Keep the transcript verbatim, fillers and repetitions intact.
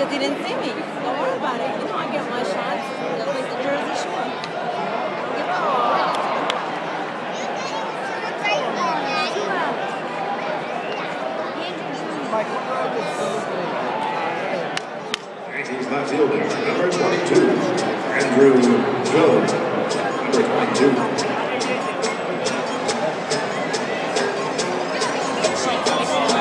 because he didn't see me. Don't worry about it. You know I get my shots, just like the Jersey Shore. Get the ball. Yankees left fielder, number twenty-two, Andrew Jones, number twenty-two.